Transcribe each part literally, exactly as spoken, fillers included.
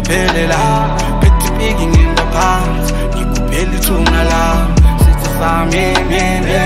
ngiyophelela phethe ibiki ngingaphansi ngikuphela ithuna lami sithi sami yini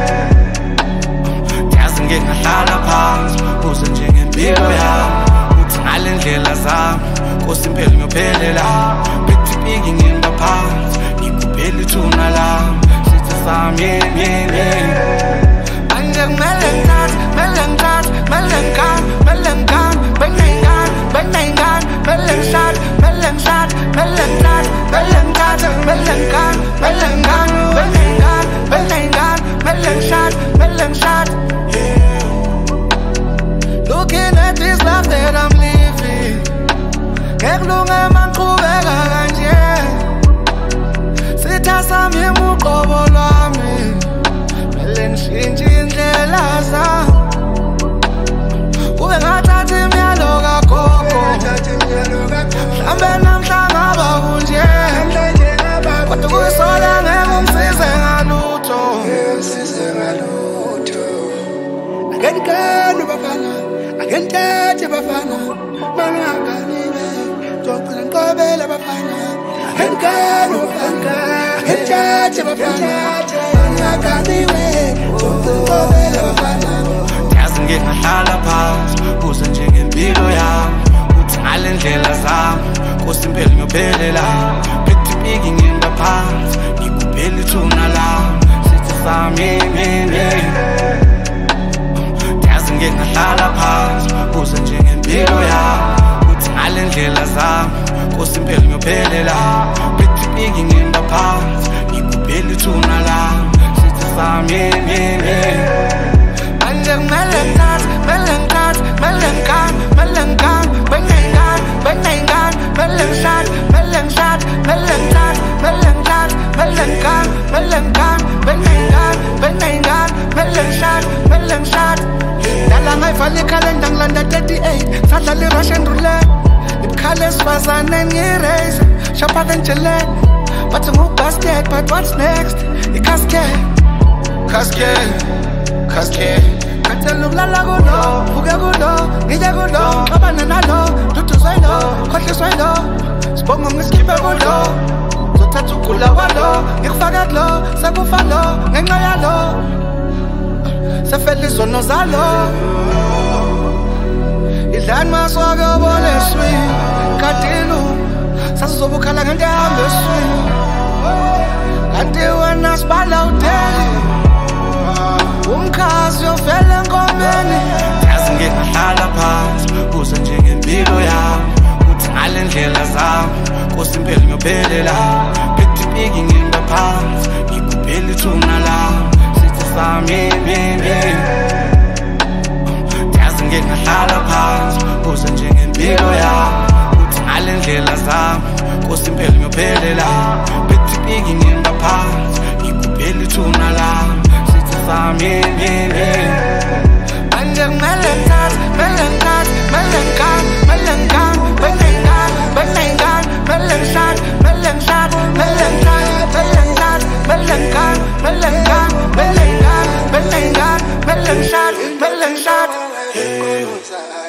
yazi ngeke ngahlala phansi uze njengempilo yami uthi ngale ndlela zami Nkosi impela ngiyophelela phethe ibiki ngingaphansi ngikuphela ithuna lami sithi sami yini manje kumele ngithathe kumele ngithathe kumele ngikhambe kumele ngikhambe benayingane benayingane kumele ngishade kumele ngishade kumele ngithathe kumele ngithathe kumele ngikhambe kumele ngikhambe benayingane benayingane kumele ngishade kumele ngishade Looking at this life that I'm living ngekulunga mangiqhubeka kanje sithasami emuqobo lwami mele ngishintshe indlela zami ube ngathatha imiyalo kagogo mhlambe namhla ngaba kunje kodwa kuyisola ngeke ungisize ngalutho akenkani bafana akentethe bafana mangaganiwe ngizocela ngiqobele bafana akenkani bafana akentethe bafana mangaganiwe ngizocela ngiqobele bafana yazi ngeke ngahlala phansi uze njengempilo yami uthi ngale ndlela zami Nkosi impela ngiyophelela phethe ibiki ngingaphansi ngikuphela ithuna lami sithi sami yini yazi ngeke ngahlala phansi uze njengempilo yami uthi ngale ndlela zami Nkosi impela ngiyophelela phethe ibiki ngingaphansi ngikuphela ithuna lami sithi sami yini manje kumele ngithathe kumele ngithathe kumele ngikhambe kumele ngikhambe benayingane benayingane kumele ngishade kumele ngishade kumele ngithathe kumele ngithathe kumele ngikhambe kumele ngikhambe benayingane benayingane kumele ngishade kumele ngishade dala ngayivala ikhalenda ngilanda thirty-eight sadlala i-Russian roulette ibukhala esifazane ngiyiraise sharper than Gillette bathi ngu-basket but what's next i-cascade cascade cascade Kathela ukulala kulo, uke kulo, ngije kulo, ngixabane nalo, duduzwe lo, khohliswe lo, sibonga ngisikhiphe kulo, ngizothatha ukugula kwalo, ngikufake kulo, sekufa lo, ngenxa yalo, sefela izono zalo, idlani maswake ubole eswini, kadinu, sasizobukhala ngento ehamba eswini, kanti wena sibala udeli, umkhazi uyofela enkomeni yazi ngeke ngahlala phansi uze njengempilo yami uthi ngale ndlela zami Nkosi impela ngiyophelela phethe ibiki ngingaphansi ngikuphela ithuna lami sithi sami yini yazi ngeke ngahlala phansi uze njengempilo yami uthi ngale ndlela zami Nkosi impela ngiyophelela phethe ibiki ngingaphansi ngikuphela ithuna lami sami yini manje kumele ngithathe kumele ngithathe kumele ngikhambe kumele ngikhambe benayingane benayingane kumele ngishade kumele ngishade kumele ngithathe kumele ngithathe kumele ngikhambe kumele ngikhambe benayingane benayingane kumele ngishade kumele ngishade